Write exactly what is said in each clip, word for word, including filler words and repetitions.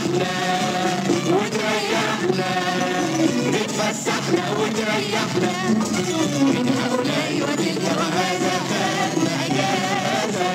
وتريحنا وتريحنا بتفسحنا وتريحنا من هؤلاء وتلك وهذا خدنا اجازه.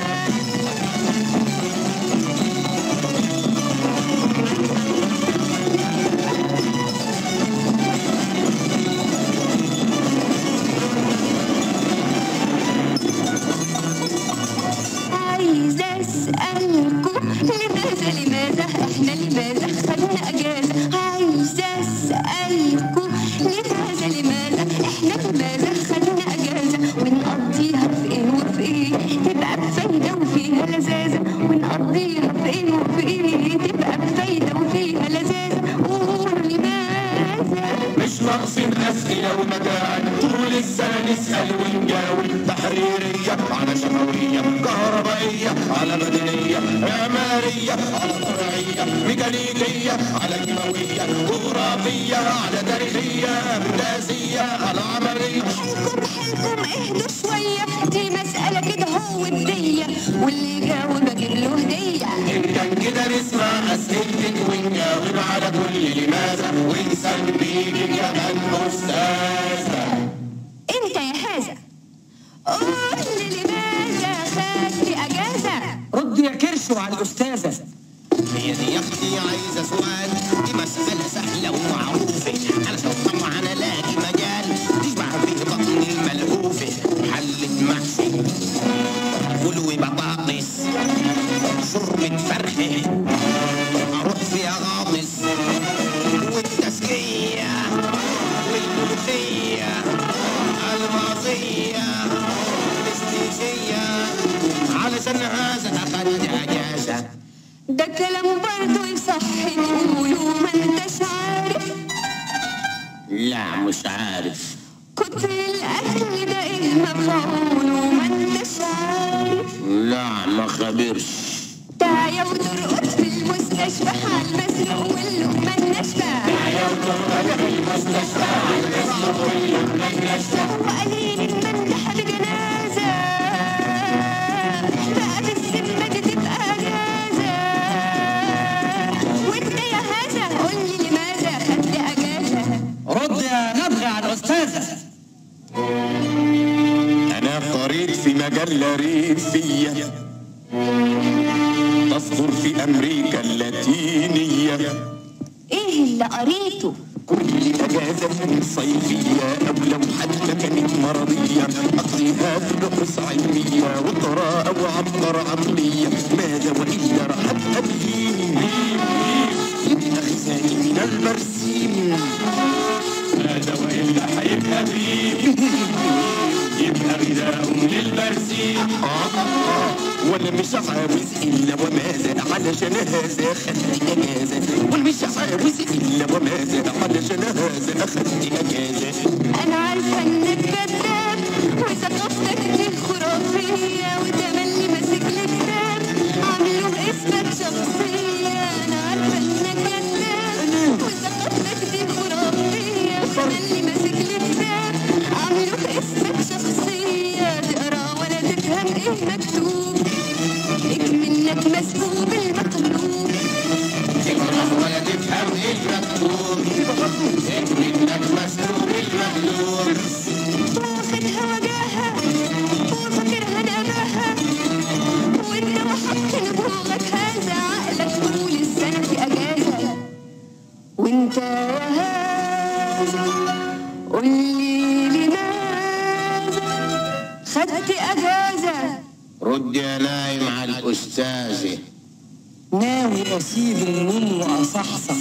عايزة أسألكم لماذا لماذا إحنا لماذا خدنا أجازة؟ عايزة أسألكم لماذا لماذا إحنا لماذا خدنا أجازة؟ ونقضيها في إيه وفي إيه تبقى بفايدة وفيها لذاذة، ونقضيها في إيه وفي إيه تبقى بفايدة وفيها لذاذة. قولوا لماذا؟ مش ناقصين أسئلة ومجال، طول السنة نسأل ونجاوب. تحريرية على شفوية، كهربائية على مدنية، معمارية على زراعية، ميكانيكية على كيماوية، جغرافية على تاريخية، هندسية على عملية. حلكم حلكم اهدوا شوية، دي مسألة كده هو ودية، واللي يجاوب أجيب له هدية. إن كان كده نسمع أسئلتك ونجاوب على كل لماذا، ونسميك كمان أستاذة. أنت يا هذا قول لي لماذا خدت أجازة؟ رد يا كرشو على الأستاذة. هي دي يا اختي عايزه سؤال، دي مساله سهله ومعروفه، علشان طبعا الاقي مجال تشبع فيه بطن الملهوفه. حله محشي فول وبطاطس، شوربه فرخه اروح فيها غاطس، والتسكيه والملوخيه الماضيه الاستيشيه، علشان هذا اخدت اجازه. ده كلام برضه يصح نقوله، ما انتش عارف. لا مش عارف. كتر الأكل ده إيه مفعوله، ما انتش عارف. لا ما خبرش. تعيا وترقد في المستشفى حال مسروق واللقمة الناشفة. تعيا وترقد في المستشفى حال مسروق واللقمة الناشفة. وقليل المندح بجنازة، بقى بالذمة دي تبقى أجازة. وأنت يا هذا قول لي لماذا خدت أجازة؟ رد يا نبغي على الأستاذة. أنا قريت في مجلة ريفية تصدر في أمريكا اللاتينية، إيه اللي قريته؟ كل أجازة صيفية أو لو حتى كانت مرضية أقضيها في رقص علمية وقراءة وعبقرة عقلية. ماذا وإلا راح أبقى بهيم يبقى خزاني من البرسيم. ماذا وإلا حيبقى بهيم يبقى غذاء للبرسيم. ولا مش عاوز إلا وماذا علشان هذا أخدت أجازة، ولا مش عاوز إلا وماذا علشان هذا أخدت أجازة. أنا عارفة إنك كذاب وثقافتك دي خرافية، وتملي ماسك لي كتاب عامله باسمك شخصية. أنا عارفة إنك كذاب وثقافتك دي خرافية، وتملي ماسك لي كتاب عامله باسمك شخصية. تقرا ولا تفهم إيه مكتوب، منك مسبوق المطلوب. تقرأ ولا تفهم إيه مكتوب، منك مسبوق المطلوب. واخدها وجاهها وفاكرها نباها، وانت وحط نبوغك هذا عقلك طول السنة في أجازة. وانت يا هذا قول لي لماذا خدت أجازة؟ رد يا نايم على الأستاذة. ناوي أسيب النوم وأصحصح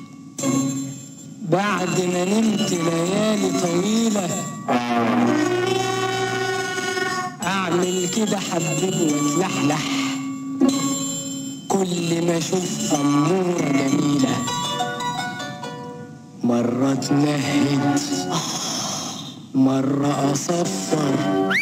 بعد ما نمت ليالي طويلة، أعمل كده حبيب واتلحلح كل ما أشوف أمورة جميلة. مرة اتنهد، مرة أصفر،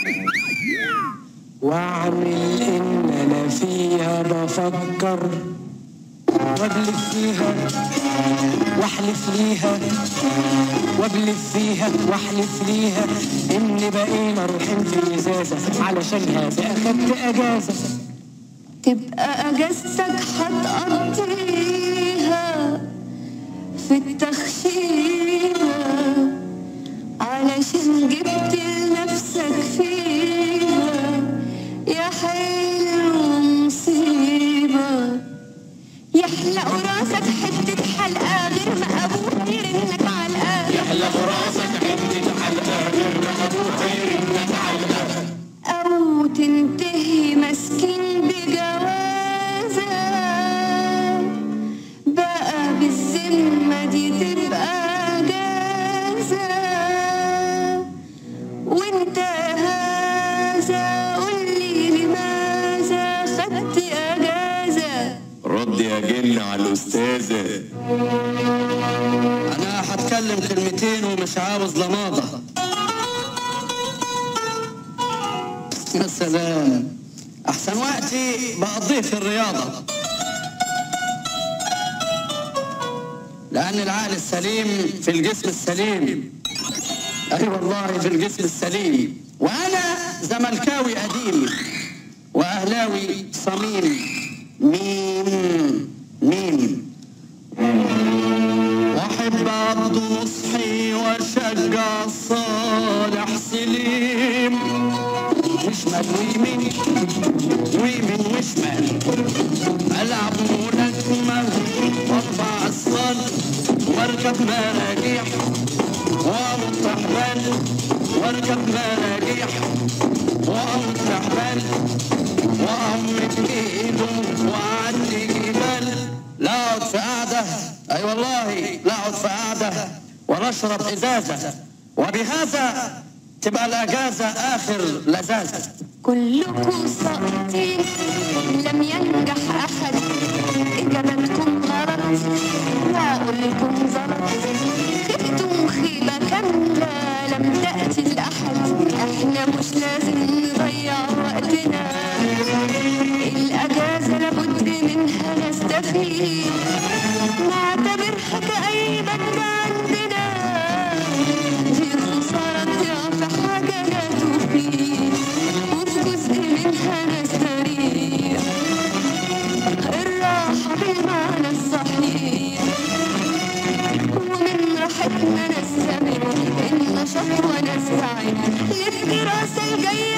واعمل ان انا فيها بفكر، وابلف فيها واحلف ليها، وابلف فيها واحلف ليها ان بقينا روحين في ازازه، علشان هذا اخدت اجازه. تبقى اجازتك هتقضيها في التخشيبة علشان جبت لنفسك فيها يا حلو مصيبة. يحلق راسك حتة حلقة غير ما أبوك يرنك علقة. يحلق راسك حتة حلقة غير ما أبوك يرنك علقة. أو تنتهي مسكين بجوازة بقى بالذمة دي تبقى جازة. وانت هذا قولي لماذا خدت أجازة؟ رد يا جن على الأستاذة. أنا هتكلم كلمتين ومش عاوز لماضة. يا سلام، أحسن وقتي بقضيه في الرياضة، لأن العقل السليم في الجسم السليم. أي والله في الجسم السليم. وأنا زملكاوي قديم وأهلاوي صميم. ميم ميم. وأحب عبد مصحي وأشجع صالح سليم. وشمال ويمين ويمين وشمال، ألعب ملاكمة وارفع أصفار واركب مراجيح وأنط حبال واركب مراجيح وأنط حبال وأمد إيده وأعدي جبال. لا أقعد في قعدة، أي والله لا أقعد في قعدة ولا أشرب إزازة، وبهذا تبقى الأجازة آخر لذاذة. كلكم ساقطين لم ينجح أحد، إجابتكم غلط وعقولكم زلط. خفتم خيبة كاملة لم تأتي الأحد. إحنا مش لازم نضيع وقتنا، الأجازة لابد منها نستفيد، نعتبرها كأي بند عندنا. دي خسارة تقع في حاجة لا تفيد، وفي جزء منها نستريح. الراحة بالمعنى الصحيح، ومن راحتنا نستمر النشاط ونستعد للدراسة الجاية.